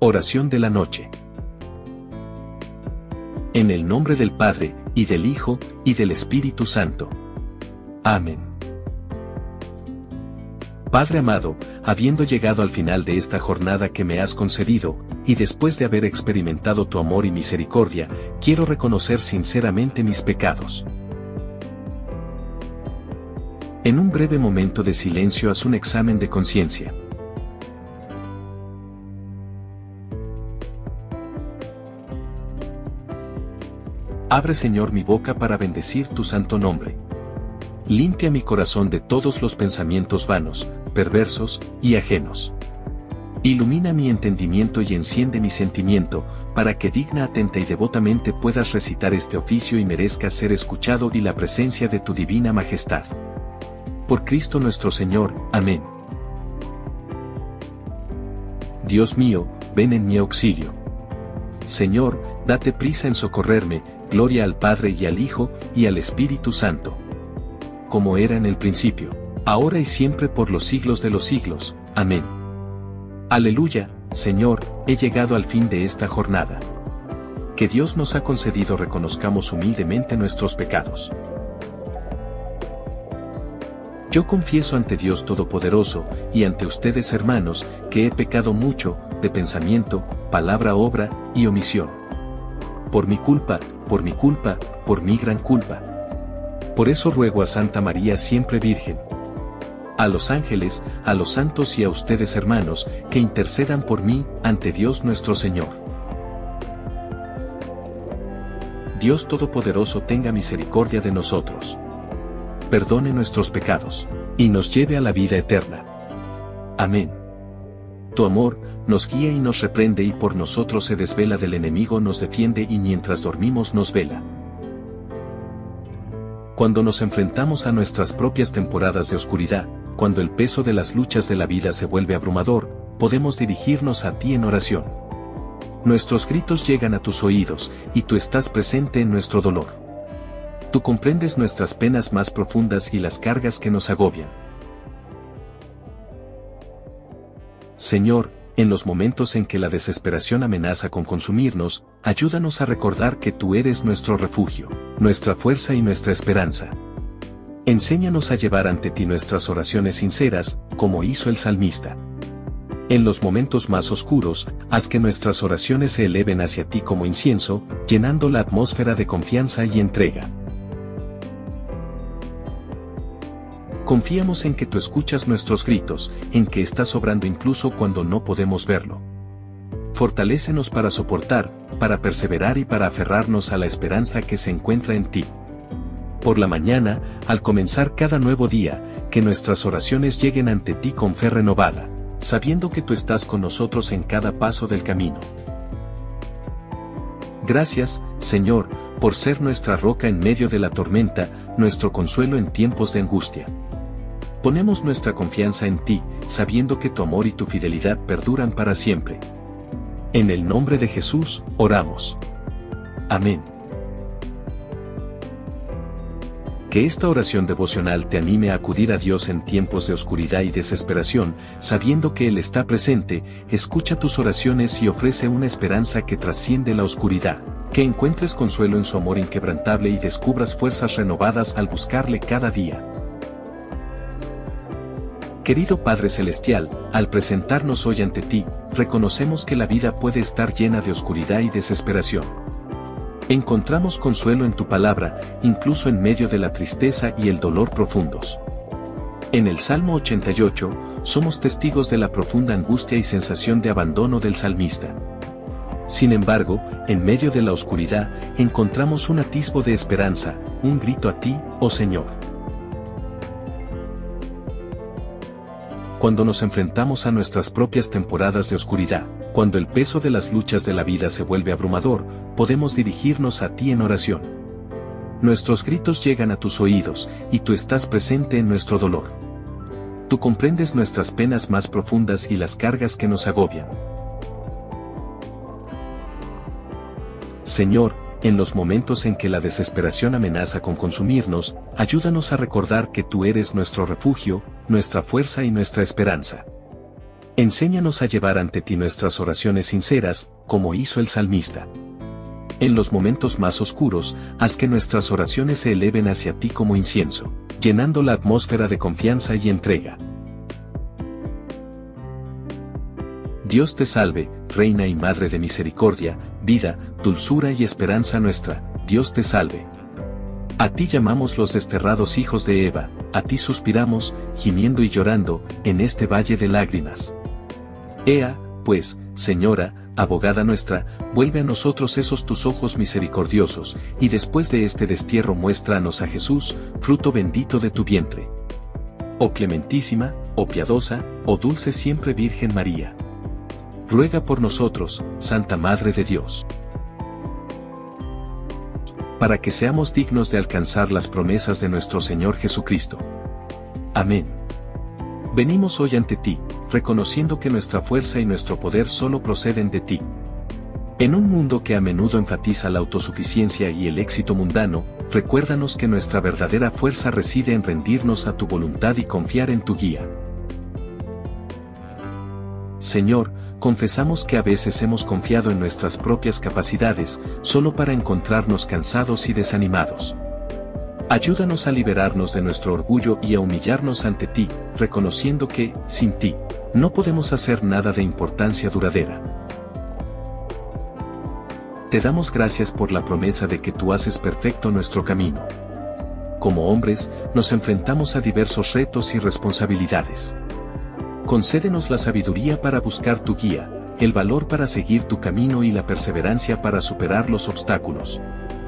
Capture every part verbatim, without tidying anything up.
Oración de la noche. En el nombre del Padre, y del Hijo, y del Espíritu Santo. Amén. Padre amado, habiendo llegado al final de esta jornada que me has concedido, y después de haber experimentado tu amor y misericordia, quiero reconocer sinceramente mis pecados. En un breve momento de silencio haz un examen de conciencia. Abre, Señor, mi boca para bendecir tu santo nombre. Limpia mi corazón de todos los pensamientos vanos, perversos y ajenos. Ilumina mi entendimiento y enciende mi sentimiento, para que digna, atenta y devotamente puedas recitar este oficio y merezcas ser escuchado y la presencia de tu divina majestad. Por Cristo nuestro Señor. Amén. Dios mío, ven en mi auxilio. Señor, date prisa en socorrerme. Gloria al Padre y al Hijo, y al Espíritu Santo. Como era en el principio, ahora y siempre por los siglos de los siglos. Amén. Aleluya, Señor, he llegado al fin de esta jornada. Que Dios nos ha concedido reconozcamos humildemente nuestros pecados. Yo confieso ante Dios Todopoderoso, y ante ustedes, hermanos, que he pecado mucho, de pensamiento, palabra, obra, y omisión. Por mi culpa, por mi culpa, por mi gran culpa. Por eso ruego a Santa María siempre Virgen, a los ángeles, a los santos y a ustedes, hermanos, que intercedan por mí, ante Dios nuestro Señor. Dios Todopoderoso tenga misericordia de nosotros, perdone nuestros pecados, y nos lleve a la vida eterna. Amén. Tu amor nos guía y nos reprende, y por nosotros se desvela del enemigo, nos defiende y mientras dormimos nos vela. Cuando nos enfrentamos a nuestras propias temporadas de oscuridad, cuando el peso de las luchas de la vida se vuelve abrumador, podemos dirigirnos a ti en oración. Nuestros gritos llegan a tus oídos, y tú estás presente en nuestro dolor. Tú comprendes nuestras penas más profundas y las cargas que nos agobian. Señor, en los momentos en que la desesperación amenaza con consumirnos, ayúdanos a recordar que tú eres nuestro refugio, nuestra fuerza y nuestra esperanza. Enséñanos a llevar ante ti nuestras oraciones sinceras, como hizo el salmista. En los momentos más oscuros, haz que nuestras oraciones se eleven hacia ti como incienso, llenando la atmósfera de confianza y entrega. Confiamos en que tú escuchas nuestros gritos, en que estás obrando incluso cuando no podemos verlo. Fortalécenos para soportar, para perseverar y para aferrarnos a la esperanza que se encuentra en ti. Por la mañana, al comenzar cada nuevo día, que nuestras oraciones lleguen ante ti con fe renovada, sabiendo que tú estás con nosotros en cada paso del camino. Gracias, Señor, por ser nuestra roca en medio de la tormenta, nuestro consuelo en tiempos de angustia. Ponemos nuestra confianza en ti, sabiendo que tu amor y tu fidelidad perduran para siempre. En el nombre de Jesús, oramos. Amén. Que esta oración devocional te anime a acudir a Dios en tiempos de oscuridad y desesperación, sabiendo que Él está presente, escucha tus oraciones y ofrece una esperanza que trasciende la oscuridad. Que encuentres consuelo en su amor inquebrantable y descubras fuerzas renovadas al buscarle cada día. Querido Padre Celestial, al presentarnos hoy ante ti, reconocemos que la vida puede estar llena de oscuridad y desesperación. Encontramos consuelo en tu palabra, incluso en medio de la tristeza y el dolor profundos. En el Salmo ochenta y ocho, somos testigos de la profunda angustia y sensación de abandono del salmista. Sin embargo, en medio de la oscuridad, encontramos un atisbo de esperanza, un grito a ti, oh Señor. Cuando nos enfrentamos a nuestras propias temporadas de oscuridad, cuando el peso de las luchas de la vida se vuelve abrumador, podemos dirigirnos a ti en oración. Nuestros gritos llegan a tus oídos, y tú estás presente en nuestro dolor. Tú comprendes nuestras penas más profundas y las cargas que nos agobian. Señor, en los momentos en que la desesperación amenaza con consumirnos, ayúdanos a recordar que tú eres nuestro refugio, nuestra fuerza y nuestra esperanza. Enséñanos a llevar ante ti nuestras oraciones sinceras, como hizo el salmista. En los momentos más oscuros, haz que nuestras oraciones se eleven hacia ti como incienso, llenando la atmósfera de confianza y entrega. Dios te salve, Reina y Madre de misericordia, vida, dulzura y esperanza nuestra, Dios te salve. A ti llamamos los desterrados hijos de Eva, a ti suspiramos, gimiendo y llorando, en este valle de lágrimas. Ea, pues, Señora, abogada nuestra, vuelve a nosotros esos tus ojos misericordiosos, y después de este destierro muéstranos a Jesús, fruto bendito de tu vientre. Oh clementísima, oh piadosa, oh dulce siempre Virgen María. Ruega por nosotros, Santa Madre de Dios, para que seamos dignos de alcanzar las promesas de nuestro Señor Jesucristo. Amén. Venimos hoy ante ti, reconociendo que nuestra fuerza y nuestro poder solo proceden de ti. En un mundo que a menudo enfatiza la autosuficiencia y el éxito mundano, recuérdanos que nuestra verdadera fuerza reside en rendirnos a tu voluntad y confiar en tu guía. Señor, confesamos que a veces hemos confiado en nuestras propias capacidades, solo para encontrarnos cansados y desanimados. Ayúdanos a liberarnos de nuestro orgullo y a humillarnos ante ti, reconociendo que, sin ti, no podemos hacer nada de importancia duradera. Te damos gracias por la promesa de que tú haces perfecto nuestro camino. Como hombres, nos enfrentamos a diversos retos y responsabilidades. Concédenos la sabiduría para buscar tu guía, el valor para seguir tu camino y la perseverancia para superar los obstáculos.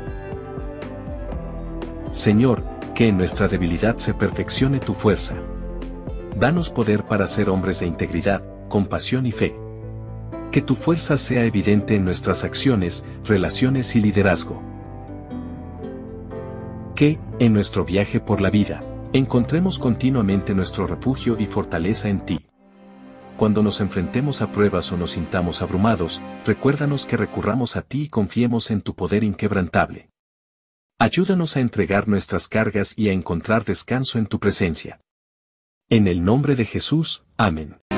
Señor, que en nuestra debilidad se perfeccione tu fuerza. Danos poder para ser hombres de integridad, compasión y fe. Que tu fuerza sea evidente en nuestras acciones, relaciones y liderazgo. Que, en nuestro viaje por la vida, encontremos continuamente nuestro refugio y fortaleza en ti. Cuando nos enfrentemos a pruebas o nos sintamos abrumados, recuérdanos que recurramos a ti y confiemos en tu poder inquebrantable. Ayúdanos a entregar nuestras cargas y a encontrar descanso en tu presencia. En el nombre de Jesús, amén.